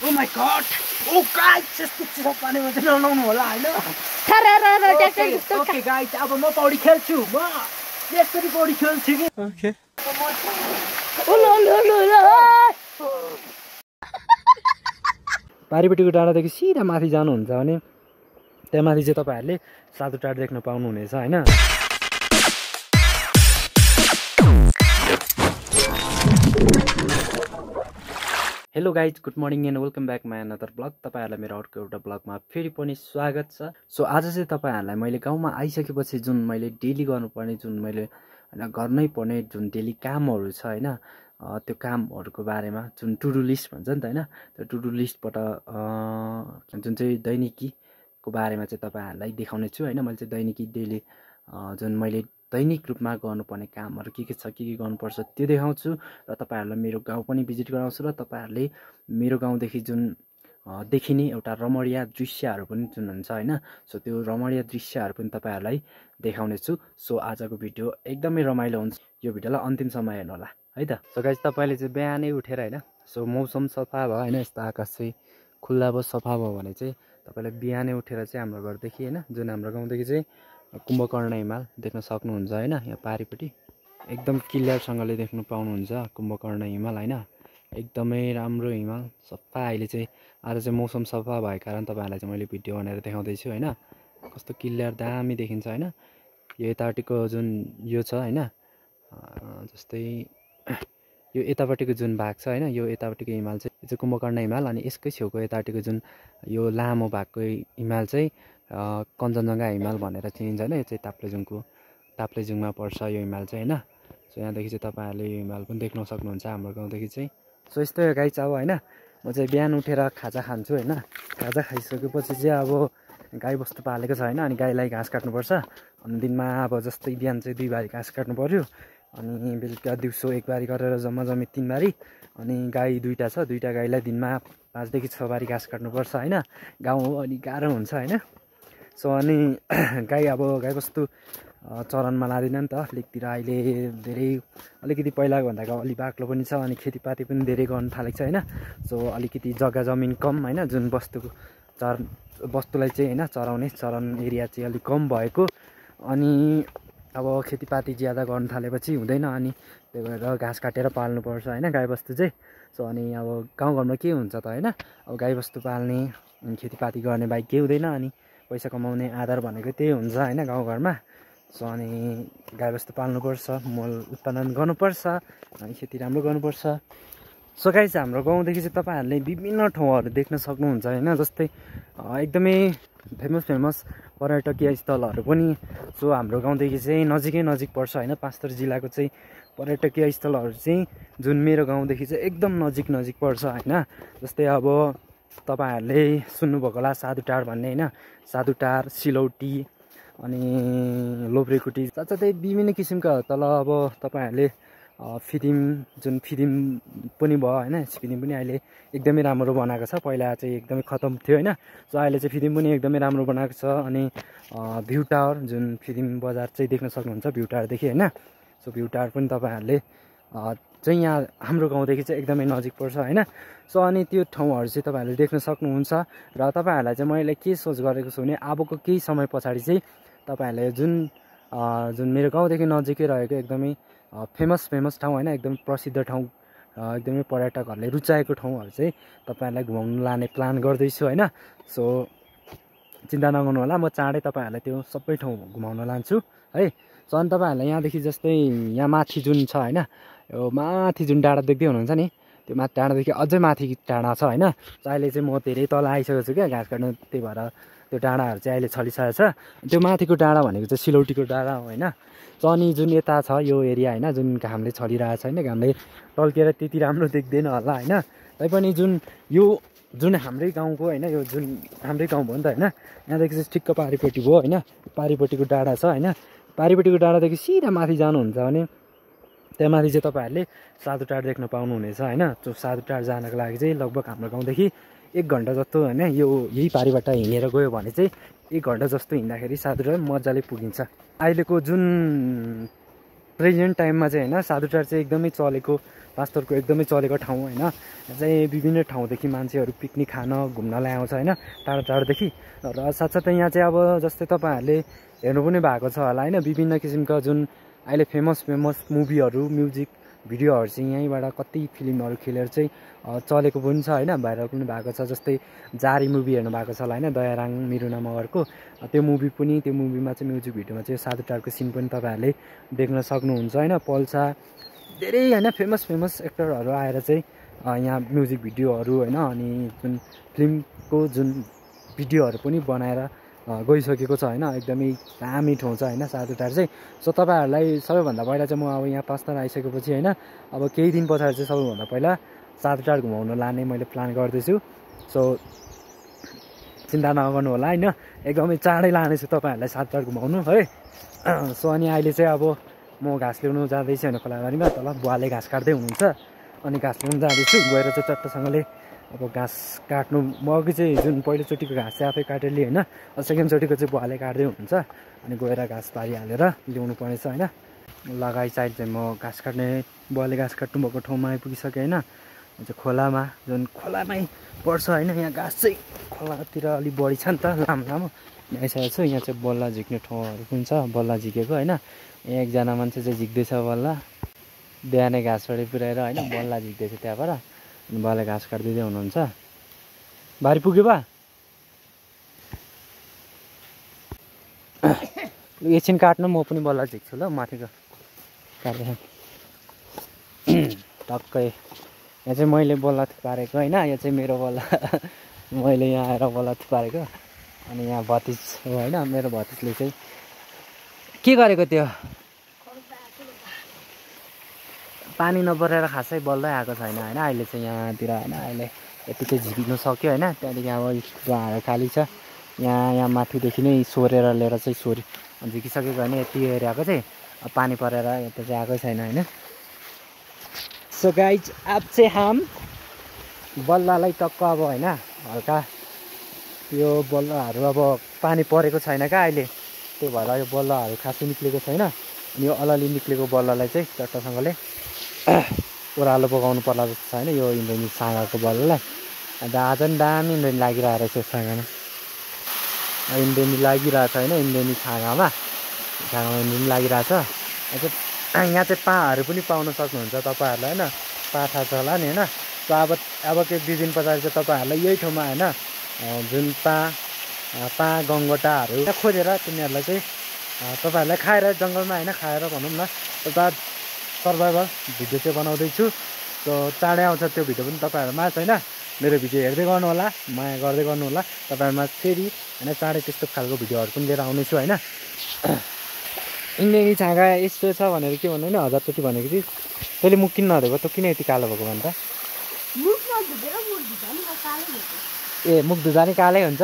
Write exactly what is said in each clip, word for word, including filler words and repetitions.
Oh my god! Oh guys, यस्तो चिसो पानीमा चाहिँ नलाउनु होला हैन? ओके गाइस, अब म पौडी खेल्छु। म यसरी पौडी खेल्छु कि। ओके। पारिपट्टिको डाँडादेखि सिधा माथि जानुहुन्छ भने त्यहाँ माथि चाहिँ तपाईहरुले साधुटार देख्न पाउनुहुनेछ हैन? Hello guys, good morning and welcome back my another blog. तपाईहरुलाई मेरो अर्को एउटा ब्लगमा फेरि पनि स्वागत छ। सो आज चाहिँ तपाईहरुलाई मैले गाउँमा आइसकेपछि जुन मैले डेली गर्नुपर्ने जुन मैले हैन गर्नै पर्ने जुन डेली कामहरु छ हैन, त्यो कामहरुको बारेमा जुन टु डु लिस्ट भन्छ नि त हैन, त्यो टु डु लिस्टबाट जुन चाहिँ दैनिकीको बारेमा चाहिँ तपाईहरुलाई देखाउने छु हैन। मैले चाहिँ दैनिकी डेली जुन मैले दैनिक रूपमा गर्नुपर्ने कामहरु के के छ, के के गर्नुपर्छ त्यो देखाउँछु र तपाईहरुलाई मेरो गाउँ पनि भिजिट गराउँछु र तपाईहरुले मेरो गाउँदेखि जुन देखिने एउटा रमणीय दृश्यहरु पनि जुन हुन्छ हैन, सो त्यो रमणीय दृश्यहरु पनि तपाईहरुलाई देखाउने छु। सो आजको भिडियो एकदमै रमाइलो हुन्छ, यो भिडियोलाई अन्तिमसम्म हेर्नु होला है त। सो गाइस, तपाईले चाहिँ बिहानै उठेर हैन, सो मौसम सफा भयो हैन, यस्तो आकाश चाहिँ खुल्ला भयो सफा भयो भने चाहिँ तपाईले बिहानै उठेर चाहिँ हाम्रो घरदेखि हैन, जुन हाम्रो गाउँदेखि चाहिँ कुम्भकर्ण हिमाल देख्न सक्नुहुन्छ हैन। यहाँ पारिपट्टि एकदम क्लियरसँगले देख्न पाउनुहुन्छ कुम्भकर्ण हिमाल हैन। एकदमै राम्रो हिमाल सफा। अहिले चाहिँ आज चाहिँ मौसम सफा भएको कारण तपाईहरुलाई चाहिँ मैले भिडियो बनाएर देखाउँदै छु हैन। कस्तो क्लियर दामी देखिन्छ हैन। यो यतापट्टिको जुन यो छ हैन, जस्तै यो यतापट्टिको जुन भाग छ हैन, यो यतापट्टिको हिमाल चाहिँ यो चाहिँ कुम्भकर्ण हिमाल, अनि यसकै छेउको यतापट्टिको जुन यो लामो भागको हिमाल चाहिँ कञ्चनजङ्घा हिमाल भनेर चिनिन्छ हैन। यो चाहिँ ताप्लेजुङको ताप्लेजुङमा पर्छ यो हिमाल चाहिँ हैन। सो यहाँदेखि चाहिँ तपाईहरुले यो हिमाल पनि देख्न सक्नुहुन्छ हाम्रो गाउँदेखि चाहिँ। सो यस्तै हो गाइस, अब हैन म चाहिँ बिहान उठेर खाजा खान्छु हैन। खाजा खाइसकेपछि चाहिँ अब गाई बस्तु पालेको छ हैन, अनि गाईलाई घाँस काट्नुपर्छ। अनि दिनमा अब जस्तै बिहान चाहिँ दुई बारी घाँस काट्नु पर्यो, अनि बेलुका दिउँसो एक बारी गरेर जम्मा जम्मी तीन बारी। अनि गाई दुईटा छ, दुईटा गाईलाई दिनमा पाँचदेखि छ बारी घाँस काट्नुपर्छ हैन। गाउँ हो अनि गाह्रो हुन्छ हैन। सो अनि गाई अब गाईबस्तु चरनमा लाँदैन नि त अलिकतिर, अहिले धेरै अलिकति पहिलाको भन्दा अलि बाक्लो पनि छ, अनि खेतीपाती पनि धेरै गर्न थालेको छ हैन। सो अलिकति जग्गा जमिन कम हैन, जुन वस्तुको चर वस्तुलाई चाहिँ हैन चराउने चरन एरिया चाहिँ अलिक कम भएको, अनि अब खेतीपाती ज्यादा गर्न थालेपछि हुँदैन, अनि त्यही भएर घाँस काटेर पाल्नुपर्छ हैन गाईबस्तु चाहिँ। सो अनि अब गाउँघरमा के हुन्छ त हैन, अब गाईबस्तु पाल्ने खेतीपाती गर्ने बाहेक केही हुँदैन, अनि पैसा कमाउने आधार भनेको त्यही हुन्छ हैन गाउँघरमा। सो अनि गाईबस्तु पाल्नुपर्छ, मल उत्पादन गर्नुपर्छ, अनि खेती राम्रो गर्नुपर्छ। सो गाइस, हाम्रो गाउँदेखि चाहिँ तपाईहरुले विभिन्न ठाउँहरु देख्न सक्नुहुन्छ हैन, जस्तै एकदमै फेमस फेमस पर्यटकीय स्थलहरु पनि। सो हाम्रो गाउँदेखि चाहिँ नजिकै नजिक पर्छ हैन, पाँचथर जिल्लाको चाहिँ पर्यटकीय स्थलहरु चाहिँ जुन मेरो गाउँदेखि चाहिँ एकदम नजिक नजिक पर्छ हैन। जस्तै अब तपाईहरुले सुन्नुभएको होला साधुटार भन्ने हैन, साधुटार, सिलौटी, अनि लोब्रेकुटी, साथसाथै विभिन्न किसिमका। तल अब तपाईहरुले फिदिम जुन फिदिम पनि भयो हैन, फिदिम पनि अहिले एकदमै राम्रो बनाएको छ, पहिला चाहिँ एकदमै खतम थियो हैन। सो अहिले चाहिँ फिदिम पनि एकदमै राम्रो बनाएको छ। अनि भ्यू टावर जुन फिदिम बजार चाहिँ देख्न सक्नुहुन्छ भ्यू टावरदेखि हैन। सो भ्यू टावर पनि तपाईहरुले चाहिँ यहाँ हाम्रो गाउँदेखि चाहिँ एकदमै नजिक पर्छ हैन। सो अनि त्यो ठाउँहरु चाहिँ तपाईहरुले देख्न सक्नुहुन्छ। र तपाईहरुलाई चाहिँ मैले के सोच गरेको छु भने अबको केही समय पछाडि चाहिँ तपाईहरुले जुन जुन मेरो गाउँदेखि नजिकै रहेको एकदमै फेमस फेमस ठाउँ हैन, एकदमै प्रसिद्ध ठाउँ, एकदमै पर्यटकहरूले रुचाएको ठाउँहरु चाहिँ तपाईहरुलाई घुमाउन लाने प्लान गर्दैछु हैन। सो चिन्ता नगर्नु होला, म चाँडै तपाईहरुलाई त्यो सबै ठाउँ घुमाउन लान्छु है। सो अनि तपाईहरुलाई यहाँदेखि जस्तै यहाँ माथि जुन छ हैन, यो माथि जुन डाँडा देख्दै हुनुहुन्छ नि, त्यो माथि डाँडादेखि अझै माथि डाँडा छ हैन। अहिले चाहिँ म धेरै तल आइसकेको छु क्या घाँस काट्नु, त्यही भएर त्यो डाँडाहरु चाहिँ अहिले छलिसकेको छ। त्यो माथिको डाँडा भनेको चाहिँ सिलौटीको डाँडा हो हैन। सो अनि जुन यता छ यो एरिया हैन, जुन घामले छलिरहेको छ हैन, घामले टल्केर त्यति राम्रो देख्दैन होला हैन। तैपनि जुन यो जुन हाम्रै गाउँको हैन, यो जुन हाम्रै गाउँ भयो नि त हैन, यहाँदेखि चाहिँ ठिक्क पारिपट्टि भयो हैन, पारिपट्टिको डाँडा छ हैन। पारिपट्टिको डाँडादेखि सिधा माथि जानुहुन्छ भने त्यहाँ माथि चाहिँ तपाईहरुले साधुटार देख्न पाउनुहुनेछ हैन। त्यो साधुटार जानको लागि चाहिँ लगभग हाम्रो गाउँदेखि एक घन्टा जस्तो हैन, यो यही पारिबाट हिँडेर गयो भने चाहिँ एक घन्टा जस्तो हिँड्दाखेरि साधुटार मजाले पुगिन्छ। अहिलेको जुन प्रेजेन्ट टाइममा चाहिँ होइन साधुटार चाहिँ एकदमै चलेको पाँचथरको एकदमै चलेको ठाउँ होइन। यहाँ चाहिँ विभिन्न ठाउँदेखि मान्छेहरू पिकनिक खान घुम्नलाई आउँछ होइन टाढो टाढोदेखि। र साथसाथै यहाँ चाहिँ अब जस्तै तपाईँहरूले हेर्नु पनि भएको छ होला होइन विभिन्न किसिमका जुन अहिले फेमस फेमस मुभीहरू म्युजिक भिडियोहरू चाहिँ यहीँबाट कति फिल्महरू खेलेर चाहिँ चलेको पनि छ होइन भाइरल पनि भएको छ। जस्तै जारी मुभी हेर्नु भएको छ होला होइन दयाराङ मिरुना मगरको त्यो मुभी पनि त्यो मुभीमा चाहिँ म्युजिक भिडियोमा चाहिँ साधुटारको सिन पनि तपाईँहरूले देख्न सक्नुहुन्छ होइन। पल्सा धेरै होइन फेमस फेमस एक्टरहरू आएर चाहिँ यहाँ म्युजिक भिडियोहरू होइन अनि जुन फिल्मको जुन भिडियोहरू पनि बनाएर गइसकेको छ होइन। एकदमै दामी ठाउँ छ होइन साधुटार चाहिँ। सो तपाईँहरूलाई सबैभन्दा पहिला चाहिँ म अब यहाँ पाँचतारा आइसकेपछि होइन अब केही दिन पछाडि चाहिँ सबैभन्दा पहिला साधुटार घुमाउन लाने मैले प्लान गर्दैछु। सो चिन्ता नगर्नु होला होइन एकदमै चाँडै लानेछु तपाईँहरूलाई साधुटार घुमाउनु है। सो अनि अहिले चाहिँ अब म घाँस ल्याउनु जाँदैछु होइन खोलाबारीमा तल बुवाले घाँस काट्दै हुनुहुन्छ अनि घाँस ल्याउनु जाँदैछु। गएर चाहिँ चट्टसँगले अब घाँस काट्नु म अघि चाहिँ जुन पहिलोचोटिको घाँस चाहिँ आफै काटेर लिएँ होइन सेकेन्डचोटिको चाहिँ बुवाले काट्दै हुनुहुन्छ अनि गएर घाँस पारिहालेर ल्याउनु पर्नेछ होइन। लगाइ साइड चाहिँ म घाँस काट्ने बुवाले घाँस काट्नु भएको ठाउँमा आइपुगिसकेँ होइन। चाहिँ खोलामा जुन खोलामै पर्छ होइन यहाँ घाँस चाहिँ खोलातिर अलिक बढी छ नि त लामो लामो यहाँ आइसकेको छु। यहाँ चाहिँ बल्ला झिक्ने ठाउँहरू पनि छ बल्ला झिकेको होइन। यहाँ एकजना मान्छे चाहिँ झिक्दैछ बल्ला बिहानै घाँसबाटै पुऱ्याएर होइन बल्ला झिक्दैछ त्यहाँबाट अनि बुवाले घाँस काटिदिँदै हुनुहुन्छ। भारी पुग्यो बा एकछिन काट्नु म पनि बल्ला झिक्छु ल माथिको काट्दै टक्कै। यहाँ चाहिँ मैले बल्ला थुपारेको होइन यो चाहिँ मेरो बल्ला मैले यहाँ आएर बल्ला थुपारेको अनि यहाँ भतिज हो होइन मेरो भतिजले चाहिँ के गरेको त्यो पानी नपरेर खासै बल्लै आएको छैन होइन। अहिले चाहिँ यहाँतिर होइन अहिले यति चाहिँ झिक्नु सक्यो होइन। त्यहाँदेखि अब हाँडो खाली छ यहाँ यहाँ माथिदेखि नै सोरेर लिएर चाहिँ सोरी झिकिसकेको होइन यति एरियाको चाहिँ पानी परेर यता चाहिँ आएकै छैन होइन। सो गाइज अब चाहिँ हाम बल्लालाई टक्क अब होइन हल्का यो बल्लाहरू अब पानी परेको छैन क्या अहिले त्यही भएर यो बल्लाहरू खासै निक्लेको छैन। अनि यो अलि निक्लेको बल्लालाई चाहिँ चट्टसँगले ओह्रालो पकाउनु पर्ला जस्तो छ होइन यो इन्द्रेणी साँगाको बल्लालाई। अन्त आज पनि दामी इन्द्रेणी लागिरहेको रहेछ साँगामा इन्द्रेणी लागिरहेछ होइन इन्द्रेणी छाँगामा छाँगामा इन्द्रेणी लागिरहेछ। यहाँ चाहिँ पाहरू पनि पाउन सक्नुहुन्छ तपाईँहरूलाई होइन पा थाहा छ होला नि होइन। सो अब अब के दुई दिन पछाडि चाहिँ तपाईँहरूलाई यही ठाउँमा होइन जुन पा पा गङ्गटाहरू खोजेर तिनीहरूलाई चाहिँ तपाईँहरूलाई खाएर जङ्गलमा होइन खाएर भनौँ न एउटा सर्भाइभल भिडियो चाहिँ बनाउँदैछु। सो चाँडै आउँछ त्यो भिडियो पनि तपाईँहरूमा छैन मेरो भिडियो हेर्दै गर्नु होला माया गर्दै गर्नु होला तपाईँहरूमा फेरि होइन चाँडै त्यस्तो खालको भिडियोहरू पनि लिएर आउनेछु होइन। इन्द्रेणी छाँगा यस्तो छ भनेर के भन्नु होइन हजारचोटि भनेको थिएँ तैँले मुख किन नधोएको त किन यति कालो भएको भन्छ ए मुख धुँदा नि कालै हुन्छ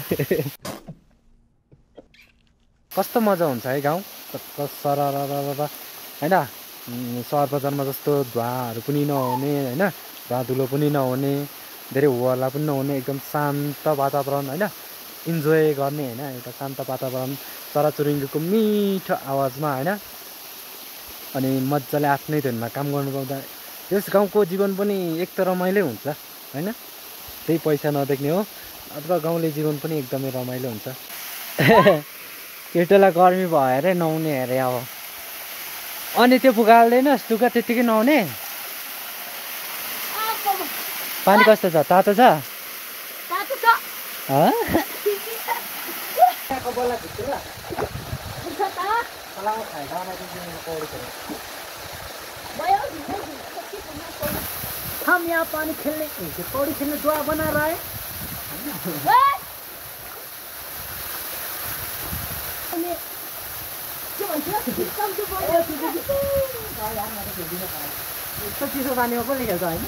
कस्तो मजा हुन्छ है गाउँ सरर होइन सहर बजारमा जस्तो धुवाहरू पनि नहुने होइन धुवा धुलो पनि नहुने धेरै हल्ला पनि नहुने एकदम शान्त वातावरण होइन इन्जोय गर्ने होइन एउटा शान्त वातावरण चराचुरुङ्गीको मिठो आवाजमा होइन अनि मजाले आफ्नै धुनमा काम गर्नु पाउँदा त्यस गाउँको जीवन पनि एक त रमाइलो हुन्छ होइन त्यही पैसा नदेख्ने हो अथवा गाउँले जीवन पनि एकदमै रमाइलो हुन्छ। केटोलाई गर्मी भयो अरे नहुने अरे अब अनि त्यो फुकाल्दैनस् लुगा त्यत्तिकै नहुने पानी कस्तो छ तातो छ हम यहाँ पानी खेलने पौड़ी खेलने दुआ बना रहा है चिसो पानीमा पनि खेल्छ होइन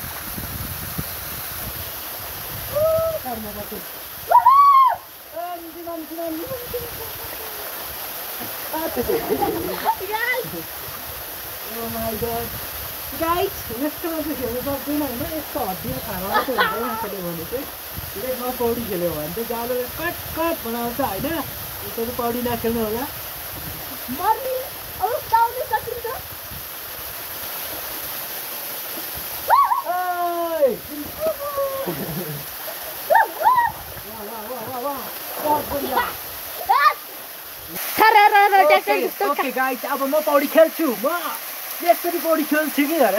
गाइस यस्तोमा चाहिँ खेल्नु सक्दैन होइन यस्तो हड्डीमा खाना मात्रै हुन्छ मान्छेले भने चाहिँ लेकमा पौडी खेल्यो भने चाहिँ जालोले कट कट बनाउँछ होइन यसरी पौडी नखेल्नु होला ओके गाइस अब म पौडी खेल्छु म यसरी पौडी खेल्छु कि अरे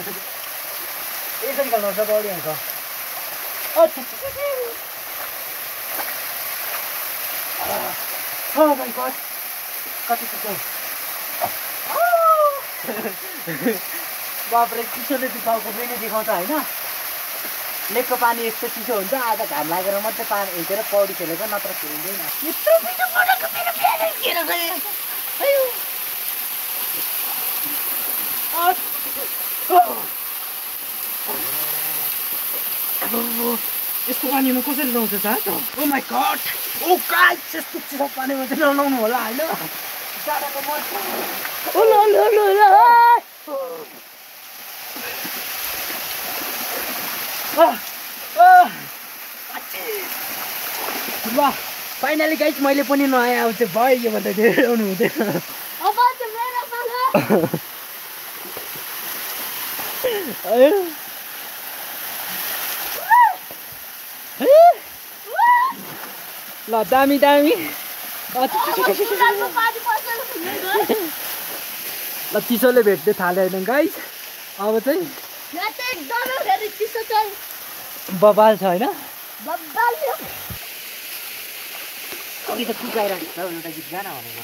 यसरी खेल्नुहुन्छ पौडी हुन्छ Oh my god कति छिटो बाबरे चिसोले देखाएको पनि देखाउँछ होइन लेकको पानी यस्तो चिसो हुन्छ आधा घाम लागेर मात्रै पानी हेरेर पौडी खेलेको नत्र खेलिँदैन यस्तो पानीमा कसरी नुहाउँछ त oh my god oh guys यस्तो चिसो पानीमा चाहिँ ननुहाउनु होला होइन जाडाको मर्छ ओ ल ल ल ल ल फाइनली गाइस मैले पनि नआएँ अब चाहिँ भयो योभन्दा धेरै आउनु हुँदैन ल दामी दामी ल चिसोले भेट्दै थाल्यो होइन गाइस अब चाहिँ बबाल छ होइन अघि त कुकाइरहेको छ एउटा गीत गाना भनेको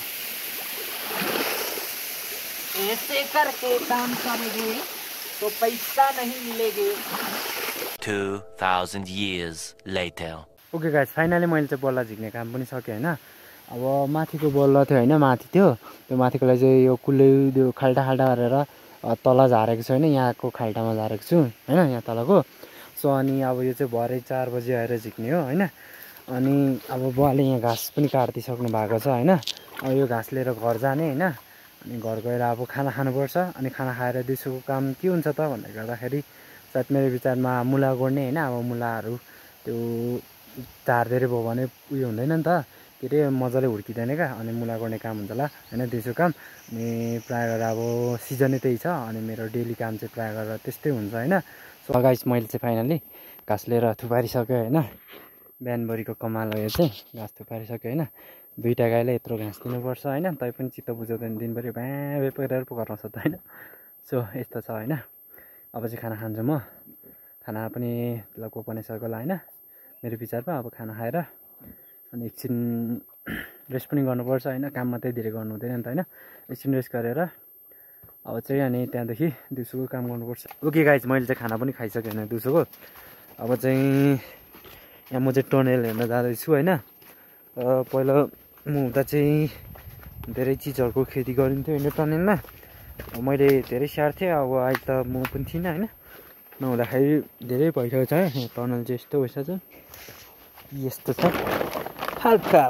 ऐसे करके काम करेंगे तो पैसा नहीं मिलेगा two thousand years later okay guys finally मैले चाहिँ बल्ला झिक्ने काम पनि सकेँ होइन अब माथिको बल्ला थियो होइन माथि थियो त्यो माथिकोलाई चाहिँ यो कुल्लै त्यो खाल्टा खाल्टा गरेर तल झारेको छु होइन यहाँको खाल्टामा झारेको छु होइन यहाँ तलको सो अनि अब यो चाहिँ भरे चार बजी आएर झिक्ने हो होइन अनि अब बुवाले यहाँ घाँस पनि काटिदिइसक्नु भएको छ होइन अब यो घाँस लिएर घर जाने होइन अनि घर गएर अब खाना खानुपर्छ अनि खाना खाएर दिउँसोको काम के हुन्छ त भन्दै गर्दाखेरि सायद मेरो विचारमा मुला गोड्ने होइन अब मुलाहरू त्यो चार धेरै भयो भने उयो हुँदैन नि त के अरे मजाले हुर्किँदैन क्या अनि मुला गोड्ने काम हुन्छ होला होइन दिउँसो काम अनि प्रायः गरेर अब सिजनै त्यही छ अनि मेरो डेली काम चाहिँ प्रायः गरेर त्यस्तै हुन्छ होइन सो गाइस मैले चाहिँ फाइनली घाँस लिएर थुपारिसकेँ होइन बिहानभरिको कमाल हो यो चाहिँ घाँस थुपारिसक्यो होइन दुईवटा गाईलाई यत्रो घाँस दिनुपर्छ होइन तै पनि चित्त बुझाउँदैन दिनभरि भ्या भ्या परेर पो कराउँछ त होइन सो यस्तो छ होइन अब चाहिँ खाना खान्छु म खाना पनि लगभग बनाइसक्यो होला होइन मेरो विचारमा अब खाना खाएर अनि एकछिन रेस्ट पनि गर्नुपर्छ होइन काम मात्रै धेरै गर्नु हुँदैन नि त होइन एकछिन रेस्ट गरेर अब चाहिँ अनि त्यहाँदेखि दिउँसोको काम गर्नुपर्छ ओके गाइस मैले चाहिँ खाना पनि खाइसकेँ होइन दिउँसोको अब चाहिँ यहाँ म चाहिँ टनेल हेर्न जाँदैछु होइन पहिला म हुँदा चाहिँ धेरै चिजहरूको खेती गरिन्थ्यो होइन टनेलमा मैले धेरै स्याहार्थेँ अब अहिले त म पनि थिइनँ होइन नहुँदाखेरि धेरै भइसकेको छ है टनल चाहिँ यस्तो भइसकेको छ यस्तो छ हल्का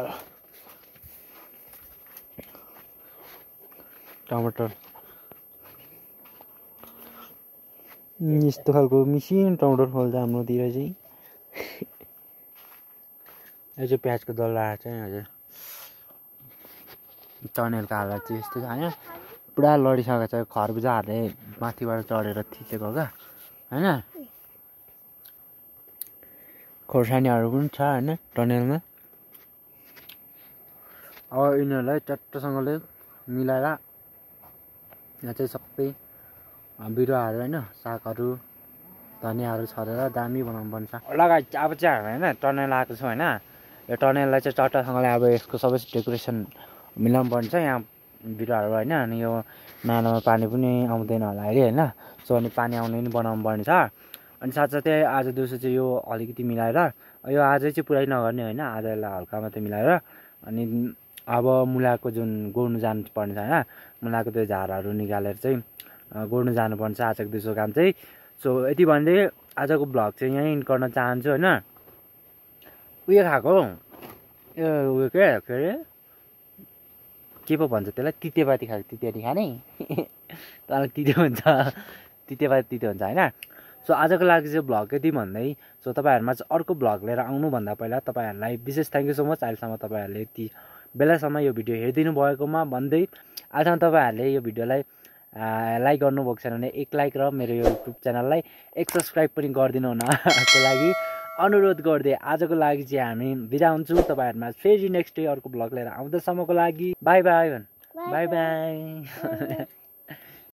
टमाटर यस्तो खालको मिसिन टमाटर फल्छ हाम्रोतिर चाहिँ यो चाहिँ प्याजको डल्ला चाहिँ हजुर टनेलको हालत चाहिँ यस्तो छ होइन पुरा लडिसकेको छ खरबुजाहरूले माथिबाट चढेर थिचेको क्या होइन खोर्सानीहरू पनि छ होइन टनेलमा अब यिनीहरूलाई चट्टसँगले मिलाएर यहाँ चाहिँ सबै बिरुवाहरू होइन सागहरू धनियाँहरू छरेर दामी बनाउनु पर्छ लगाइ अब चाहिँ होइन टनेल आएको छु होइन यो टनेललाई चाहिँ चट्टासँगले अब यसको सबै डेकोरेसन मिलाउनु पर्छ यहाँ बिरुवाहरू होइन अनि यो नालामा पानी पनि आउँदैन होला अहिले होइन सो अनि पानी आउने पनि बनाउनु पर्ने छ अनि साथसाथै आज दिउँसो चाहिँ यो अलिकति मिलाएर यो आजै चाहिँ पुरै नगर्ने होइन आजलाई हल्का मात्रै मिलाएर अनि अब मुलाको जुन गोड्नु जानुपर्ने छ होइन मुलाको त्यो झारहरू निकालेर चाहिँ गोड्नु जानुपर्छ आजको दिउँसो काम चाहिँ सो यति भन्दै आजको भ्लग चाहिँ यहीँ इन्ड गर्न चाहन्छु होइन उयो खाएको यो उयो के के अरे के पो भन्छ त्यसलाई तितेपाती खाएको तितेपाती खाने तर तिते हुन्छ तितेपाती तिते हुन्छ होइन सो आजको लागि चाहिँ भ्लग यति भन्दै सो तपाईँहरूमा चाहिँ अर्को भ्लग लिएर आउनुभन्दा पहिला तपाईँहरूलाई विशेष थ्याङ्क यू सो मच अहिलेसम्म तपाईँहरूले यति बेलासम्म यो भिडियो हेरिदिनु भएकोमा भन्दै अहिलेसम्म तपाईँहरूले यो भिडियोलाई लाइक गर्नुभएको छैन भने एक लाइक र मेरो यो युट्युब च्यानललाई एक सब्सक्राइब पनि गरिदिनु हुनको लागि अनुरोध गर्दै आजको लागि चाहिँ हामी बिदा हुन्छौँ। तपाईँहरूमा फेरि नेक्स्ट डे अर्को भ्लग लिएर आउँदासम्मको लागि बाई बाई भन् बाई बाई